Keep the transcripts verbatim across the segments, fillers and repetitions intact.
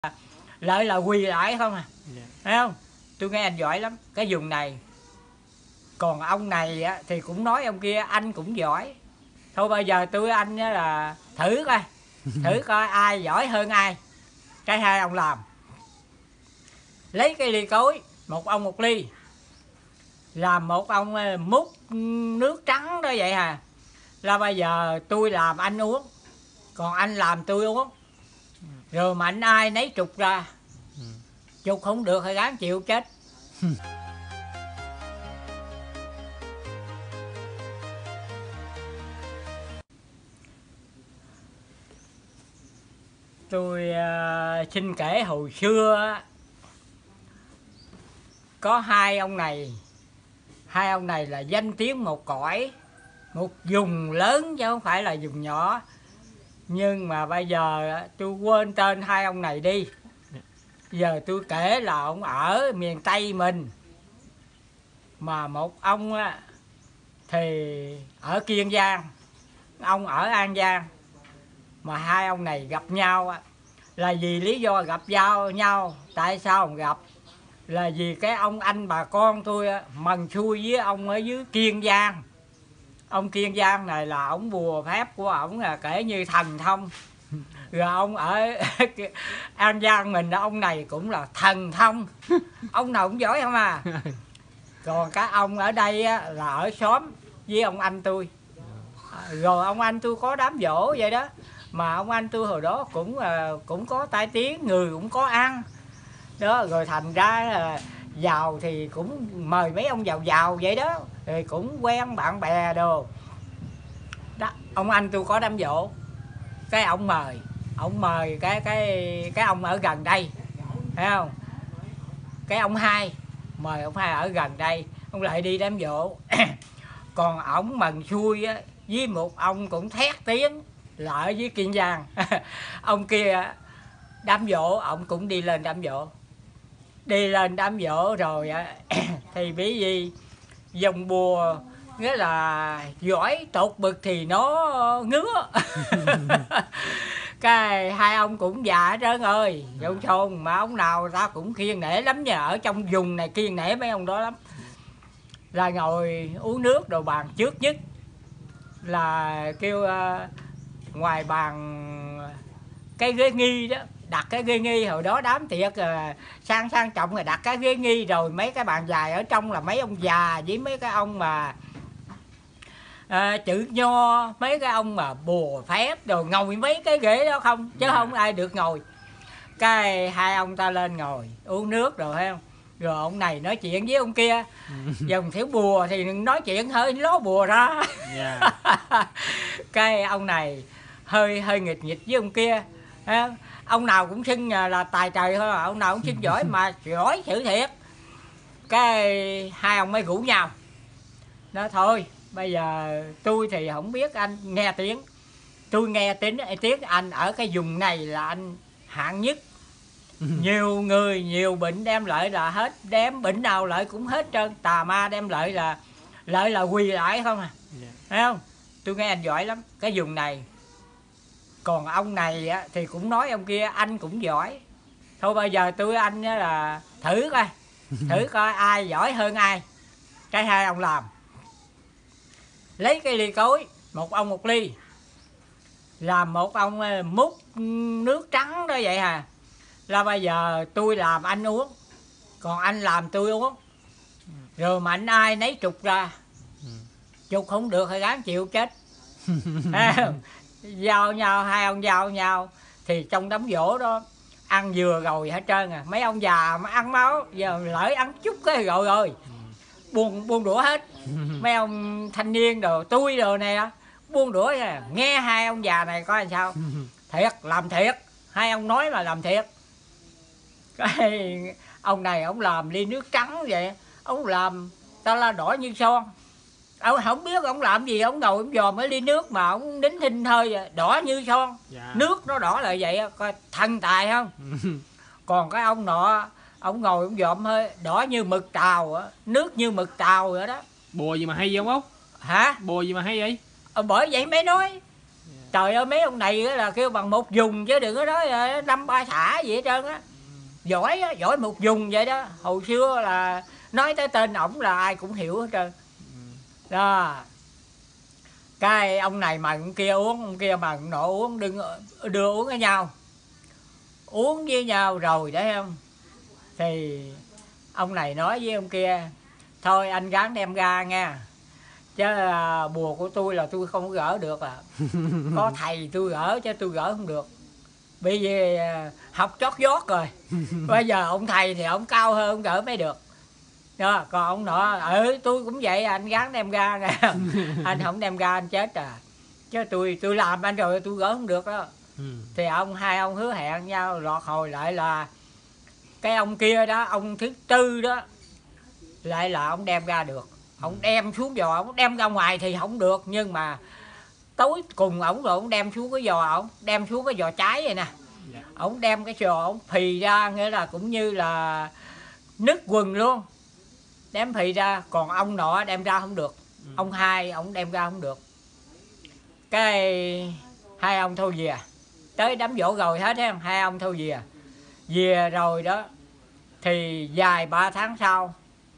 lợi là quỳ lại không à. Yeah. Thấy không? Tôi nghe anh giỏi lắm cái vùng này. Còn ông này á, thì cũng nói ông kia anh cũng giỏi. Thôi bây giờ tôi anh á là thử coi thử coi ai giỏi hơn ai. Cái hai ông làm, lấy cái ly cối, một ông một ly, làm một ông múc nước trắng đó vậy à. Là bây giờ tôi làm anh uống, còn anh làm tôi uống. Rồi mà anh ai nấy trục ra. Trục không được thì gán chịu chết. Tôi uh, xin kể hồi xưa có hai ông này. Hai ông này là danh tiếng một cõi, một vùng lớn chứ không phải là vùng nhỏ. Nhưng mà bây giờ tôi quên tên hai ông này đi. Giờ tôi kể là ông ở miền Tây mình. Mà một ông thì ở Kiên Giang, ông ở An Giang. Mà hai ông này gặp nhau là vì lý do gặp nhau nhau tại sao không gặp? Là vì cái ông anh bà con tôi mần xui với ông ở dưới Kiên Giang. Ông Kiên Giang này là ông bùa phép của ổng là kể như thần thông. Rồi ông ở An Giang mình, ông này cũng là thần thông. Ông nào cũng giỏi không à. Còn các ông ở đây là ở xóm với ông anh tôi. Rồi ông anh tôi có đám giỗ vậy đó. Mà ông anh tôi hồi đó cũng cũng có tai tiếng, người cũng có ăn đó. Rồi thành ra là giàu thì cũng mời mấy ông giàu giàu vậy đó. Rồi cũng quen bạn bè đồ đó. Ông anh tôi có đám giỗ, cái ông mời ông mời cái cái cái ông ở gần đây, thấy không? Cái ông hai mời ông hai ở gần đây, ông lại đi đám giỗ. Còn ổng mần xui á, với một ông cũng thét tiếng là ở dưới Kiên Giang. Ông kia đám giỗ, ổng cũng đi lên đám giỗ. Đi lên đám giỗ rồi á thì bởi vì dòng bùa nghĩa là giỏi tột bực thì nó ngứa. Cái hai ông cũng già hết trơn ơi, dông xôn mà ông nào ta cũng kiêng nể lắm nha. Ở trong vùng này kiêng nể mấy ông đó lắm. Là ngồi uống nước đồ bàn trước nhất là kêu uh, ngoài bàn cái ghế nghi đó, đặt cái ghế nghi. Hồi đó đám tiệc uh, sang sang trọng rồi đặt cái ghế nghi. Rồi mấy cái bàn dài ở trong là mấy ông già với mấy cái ông mà À, chữ nho, mấy cái ông mà bùa phép rồi ngồi mấy cái ghế đó không, chứ yeah. Không ai được ngồi. Cái hai ông ta lên ngồi uống nước rồi thấy không. Rồi ông này nói chuyện với ông kia. Dòng thiếu bùa thì nói chuyện hơi ló bùa ra. Yeah. Cái ông này hơi hơi nghịch nghịch với ông kia. Ông nào cũng xưng là tài trời thôi, ông nào cũng xưng giỏi mà giỏi sự thiệt. Cái hai ông mới rủ nhau. Nói thôi bây giờ tôi thì không biết anh nghe tiếng. Tôi nghe tiếng, tiếng anh ở cái vùng này là anh hạng nhất. Nhiều người, nhiều bệnh đem lợi là hết. Đem bệnh nào lợi cũng hết trơn. Tà ma đem lợi là lợi là quỳ lại không à. Yeah. Thấy không? Tôi nghe anh giỏi lắm cái vùng này. Còn ông này á, thì cũng nói ông kia anh cũng giỏi. Thôi bây giờ tôi anh là thử coi thử coi ai giỏi hơn ai. Cái hai ông làm, lấy cái ly cối, một ông một ly, làm một ông múc nước trắng đó vậy à. Là bây giờ tôi làm anh uống, còn anh làm tôi uống. Rồi mà anh ai nấy trục ra. Trục không được thì gán chịu chết. Giao nhau, hai ông giao nhau. Thì trong đám giỗ đó ăn vừa rồi hết trơn à. Mấy ông già mà ăn máu, giờ lỡ ăn chút cái rồi rồi buông buông đũa hết. Mấy ông thanh niên đồ tôi đồ này á buông đũa nha. Nghe hai ông già này coi làm sao. Thiệt, làm thiệt. Hai ông nói mà làm thiệt. Cái ông này ông làm ly nước trắng vậy, ông làm ta la đỏ như son. Ông không biết ông làm gì, ông ngồi ông dòm cái ly nước mà ông đính thinh hơi đỏ như son. Dạ. Nước nó đỏ là vậy, coi thần tài không. Còn cái ông nọ ông ngồi ông dòm hơi đỏ như mực tàu á, nước như mực tàu vậy đó. Bùa gì mà hay vậy ông Út? Hả? Bùa gì mà hay vậy? Ờ, bởi vậy mới nói. Trời ơi, mấy ông này là kêu bằng một vùng chứ đừng có nói năm ba xã gì hết trơn á. Giỏi á, giỏi một vùng vậy đó. Hồi xưa là nói tới tên ổng là ai cũng hiểu hết trơn. Đó. Cái ông này mà ông kia uống, ông kia mà ông nọ uống, đừng đưa uống với nhau. Uống với nhau rồi đấy không? Thì ông này nói với ông kia, thôi anh gắng đem ra nha. Chứ à, bùa của tôi là tôi không gỡ được à. Có thầy tôi gỡ chứ tôi gỡ không được. Bởi vì à, học chót vót rồi. Bây giờ ông thầy thì ông cao hơn, ông gỡ mới được. Đó, còn ông nọ, ừ tôi cũng vậy, anh gắng đem ra nha. Anh không đem ra anh chết à. Chứ tôi tôi làm anh rồi tôi gỡ không được đó. Ừ. Thì ông hai ông hứa hẹn nhau, lọt hồi lại là cái ông kia đó, ông thứ tư đó, lại là ông đem ra được. Ông đem xuống giò, ông đem ra ngoài thì không được, nhưng mà tối cùng ổng rồi ông đem xuống cái giò, ổng đem xuống cái giò trái vậy nè. Ổng đem cái giò ổng phì ra, nghĩa là cũng như là nứt quần luôn, đem phì ra. Còn ông nọ đem ra không được. Ừ. Ông hai ổng đem ra không được. Cái hai ông thôi về, tới đám dỗ rồi hết em, hai ông thôi về. Về rồi đó thì dài ba tháng sau,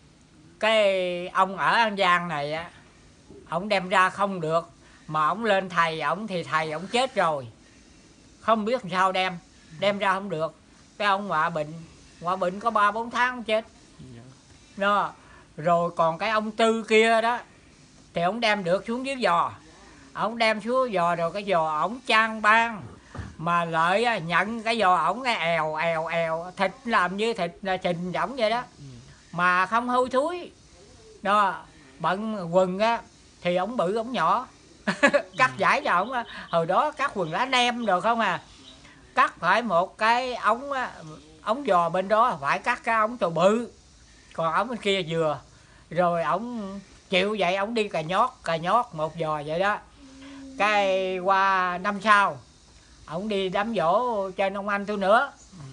cái ông ở An Giang này á, ổng đem ra không được, mà ổng lên thầy ổng thì thầy ổng chết rồi, không biết làm sao đem đem ra không được. Cái ông ngoại bệnh, ngoại bệnh có ba bốn tháng ông chết đó. Rồi còn cái ông tư kia đó thì ổng đem được xuống dưới giò, ổng đem xuống giò rồi cái giò ổng trang ban, mà Lợi nhận cái giò ổng cái èo èo èo, thịt làm như thịt trình ổng vậy đó, mà không hôi thúi đó. Bận quần á thì ổng bự ổng nhỏ. Cắt giải cho ổng, hồi đó cắt quần lá nem được không à, cắt phải một cái ống ống giò bên đó phải cắt cái ống to bự, còn ống bên kia vừa. Rồi ổng chịu vậy, ổng đi cà nhót cà nhót một giò vậy đó. Cái qua năm sau ổng đi đám dỗ trên ông anh tôi nữa,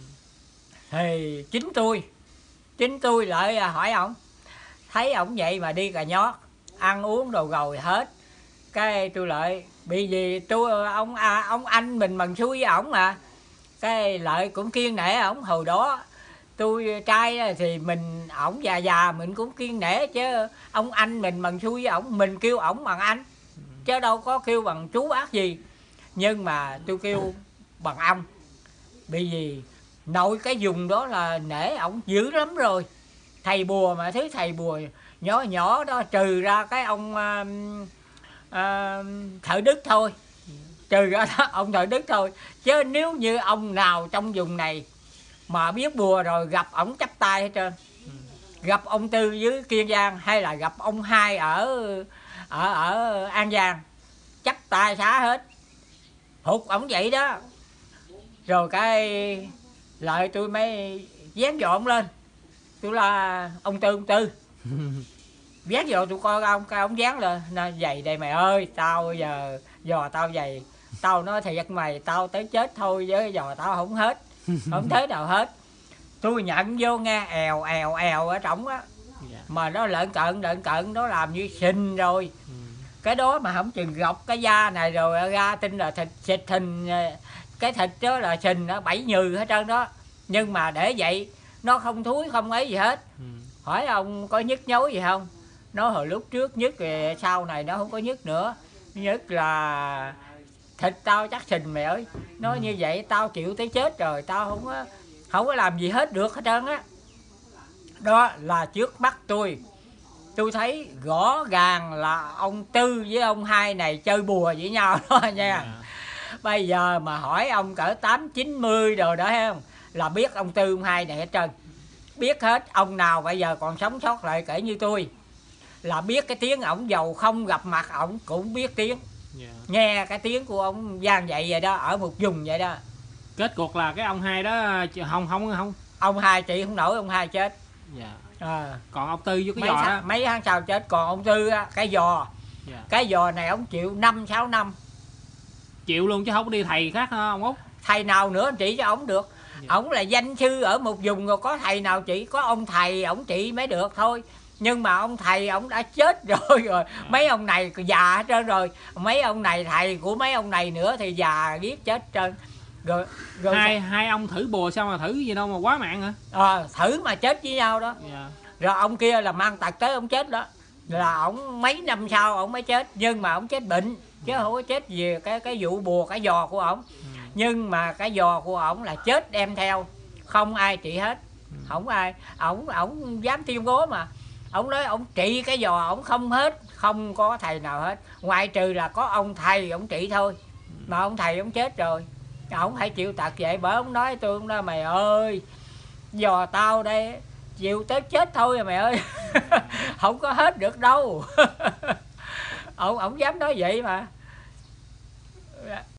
thì chính tôi chính tôi lại hỏi ổng, thấy ổng vậy mà đi cà nhót, ăn uống đồ rồi hết. Cái tôi lại bị gì tôi ông à, ông anh mình bằng xui với ổng mà. Cái Lợi cũng kiên nể ổng. Hồi đó tôi trai thì mình ổng già già mình cũng kiên nể, chứ ông anh mình bằng xui với ổng, mình kêu ổng bằng anh chứ đâu có kêu bằng chú bác gì. Nhưng mà tôi kêu bằng ông, bởi vì nội cái vùng đó là nể ổng dữ lắm rồi. Thầy bùa mà thứ thầy bùa nhỏ nhỏ đó, trừ ra cái ông uh, uh, Thợ Đức thôi, trừ ra đó, ông Thợ Đức thôi. Chứ nếu như ông nào trong vùng này mà biết bùa rồi gặp ổng chắp tay hết trơn. Gặp ông Tư dưới Kiên Giang hay là gặp ông hai ở ở ở An Giang chắp tay xá hết, hụt ổng vậy đó. Rồi cái Lợi tôi mới dán dọn lên, tôi là ông Tư ông Tư dán dọn tôi coi ông, cái ông dán lên nó dày đây mày ơi, tao giờ dò tao dày, tao nói thiệt mày, tao tới chết thôi với dò tao không hết, không thế nào hết. Tôi nhận vô nghe èo èo èo ở trỏng á, mà nó lợn cận lợn cận nó làm như sình rồi. Ừ. Cái đó mà không chừng gọc cái da này rồi ra tin là thịt xịt hình, cái thịt đó là sình nó bảy nhừ hết trơn đó. Nhưng mà để vậy nó không thúi không ấy gì hết. Ừ. Hỏi ông có nhức nhối gì không? Nó hồi lúc trước nhức thì sau này nó không có nhức nữa. Nhức là thịt tao chắc sình mày ơi. Nó ừ. Như vậy tao chịu tới chết rồi, tao không có không có làm gì hết được hết trơn á. Đó là trước mắt tôi tôi thấy rõ ràng là ông Tư với ông hai này chơi bùa với nhau đó nha. Yeah. Bây giờ mà hỏi ông cỡ tám chín mươi rồi đó thấy không, là biết ông Tư ông hai này hết trơn, biết hết. Ông nào bây giờ còn sống sót lại kể như tôi là biết cái tiếng ổng, giàu không gặp mặt ổng cũng biết tiếng. Yeah. Nghe cái tiếng của ông vang vậy vậy đó, ở một vùng vậy đó. Kết cuộc là cái ông hai đó không không không ông hai chị không nổi, ông hai chết. Dạ. À. Còn ông Tư với cái mấy giò tháng, đó mấy tháng sau chết. Còn ông Tư á, cái giò. Dạ. Cái giò này ông chịu năm sáu năm. Chịu luôn chứ không có đi thầy khác hả ông Út? Thầy nào nữa chỉ cho ổng được. Dạ. Ổng là danh sư ở một vùng rồi, có thầy nào chỉ, có ông thầy ổng chỉ mới được thôi. Nhưng mà ông thầy ông đã chết rồi rồi mấy ông này già hết trơn rồi, mấy ông này thầy của mấy ông này nữa thì già giết chết trơn rồi, rồi hai hai ông thử bùa sao mà thử gì đâu mà quá mạng hả? à, thử mà chết với nhau đó. Dạ. Rồi ông kia là mang tật tới ông chết đó, là ổng mấy năm sau ổng mới chết, nhưng mà ổng chết bệnh chứ không có chết vì cái cái vụ bùa cái giò của ổng. Ừ. Nhưng mà cái giò của ổng là chết đem theo, không ai trị hết, Ừ. không ai, ổng ổng dám tuyên bố mà ổng nói ổng trị cái giò ổng không hết, không có thầy nào hết, ngoại trừ là có ông thầy ổng trị thôi, mà ông thầy ổng chết rồi, ổng phải chịu tật vậy. Bởi ổng nói tôi, ổng nói mày ơi, giò tao đây chịu tới chết thôi à mày ơi. Không có hết được đâu. Ổng ổng dám nói vậy mà.